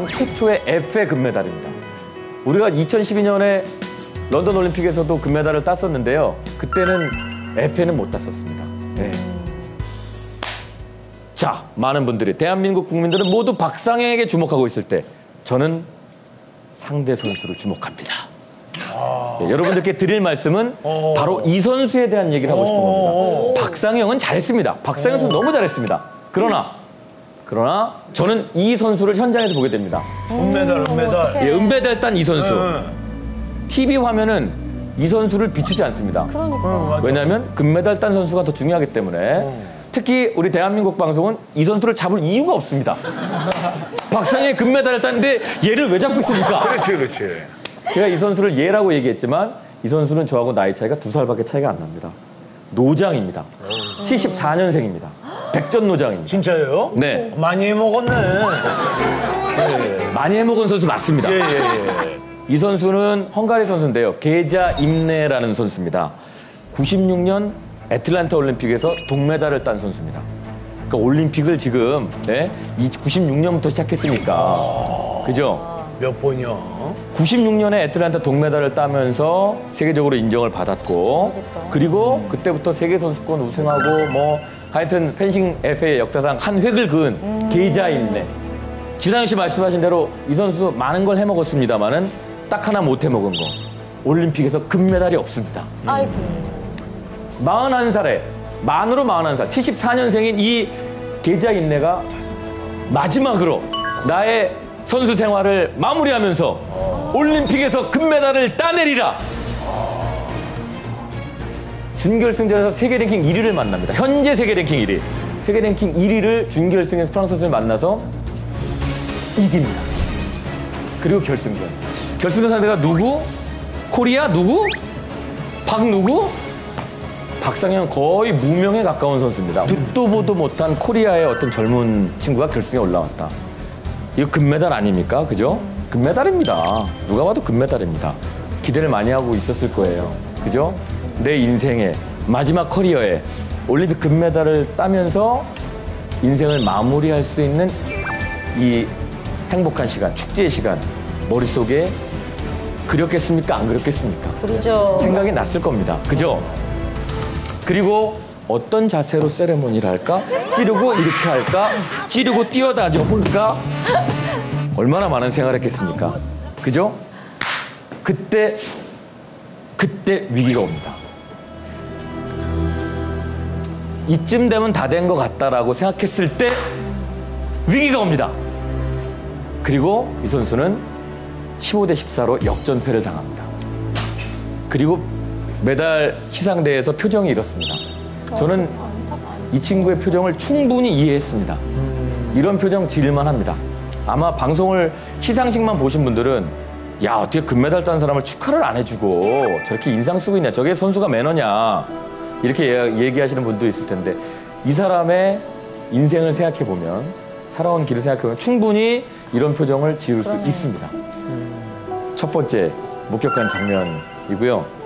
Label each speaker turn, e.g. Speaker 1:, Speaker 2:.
Speaker 1: 최초의 에페 금메달입니다. 우리가 2012년에 런던 올림픽에서도 금메달을 땄었는데요. 그때는 에페는 못 땄었습니다. 네. 자, 많은 분들이, 대한민국 국민들은 모두 박상현에게 주목하고 있을 때 저는 상대 선수를 주목합니다. 네, 여러분들께 드릴 말씀은 바로 이 선수에 대한 얘기를 하고 싶은 겁니다. 박상영은 잘했습니다. 박상영 선수 너무 잘했습니다. 그러나 저는 이 선수를 현장에서 보게 됩니다.
Speaker 2: 은메달.
Speaker 1: 예, 은메달 딴 이 선수. TV 화면은 이 선수를 비추지 않습니다. 왜냐하면 금메달 딴 선수가 더 중요하기 때문에. 특히 우리 대한민국 방송은 이 선수를 잡을 이유가 없습니다. 박상영이 금메달을 땄는데 얘를 왜 잡고 있습니까?
Speaker 2: 그렇지.
Speaker 1: 제가 이 선수를 얘라고 얘기했지만 이 선수는 저하고 나이 차이가 2살밖에 차이가 안 납니다. 노장입니다. 74년생입니다. 백전노장입니다.
Speaker 2: 진짜요?
Speaker 1: 네.
Speaker 2: 많이 먹었네.
Speaker 1: 많이 해먹은 선수 맞습니다.
Speaker 2: 예.
Speaker 1: 이 선수는 헝가리 선수인데요. 게자 임네라는 선수입니다. 96년 애틀란타 올림픽에서 동메달을 딴 선수입니다. 그러니까 올림픽을 지금 96년부터 시작했으니까. 그죠?
Speaker 2: 몇 번이요?
Speaker 1: 96년에 애틀란타 동메달을 따면서 세계적으로 인정을 받았고 그리고 그때부터 세계선수권 우승하고 뭐 하여튼 펜싱 FA 역사상 한 획을 그은 게이자 임네. 지상현 씨 말씀하신 대로 이 선수 많은 걸 해먹었습니다만은 딱 하나 못 해먹은 거. 올림픽에서 금메달이 없습니다.
Speaker 3: 아이고.
Speaker 1: 41살에 만으로 41살 74년생인 이 게이자 임네가 마지막으로 나의 선수 생활을 마무리하면서 올림픽에서 금메달을 따내리라. 준결승전에서 세계 랭킹 1위를 만납니다. 현재 세계 랭킹 1위. 세계 랭킹 1위를 준결승에서 프랑스 선수를 만나서 이깁니다. 그리고 결승전. 결승전 상대가 누구? 코리아 누구? 박 누구? 박상현 거의 무명에 가까운 선수입니다. 듣도 보도 못한 코리아의 어떤 젊은 친구가 결승에 올라왔다. 이거 금메달 아닙니까? 그죠? 금메달입니다. 누가 봐도 금메달입니다. 기대를 많이 하고 있었을 거예요. 그죠? 내 인생의 마지막 커리어에 올림픽 금메달을 따면서 인생을 마무리할 수 있는 이 행복한 시간, 축제의 시간 머릿속에 그렸겠습니까? 안 그렸겠습니까?
Speaker 3: 그리죠.
Speaker 1: 생각이 났을 겁니다. 그죠? 그리고 어떤 자세로 세레모니를 할까? 찌르고 이렇게 할까? 찌르고 뛰어다녀 볼까? 얼마나 많은 생각을 했겠습니까? 그죠? 그때 위기가 옵니다. 이쯤 되면 다 된 것 같다라고 생각했을 때 위기가 옵니다. 그리고 이 선수는 15대 14로 역전패를 당합니다. 그리고 메달 시상대에서 표정이 이렇습니다. 저는 이 친구의 표정을 충분히 이해했습니다. 이런 표정 지을만 합니다. 아마 방송을 시상식만 보신 분들은 야 어떻게 금메달 딴 사람을 축하를 안 해주고 저렇게 인상 쓰고 있냐 저게 선수가 매너냐 이렇게 얘기하시는 분도 있을 텐데 이 사람의 인생을 생각해보면 살아온 길을 생각해보면 충분히 이런 표정을 지을 수 있습니다. 첫 번째 목격한 장면이고요.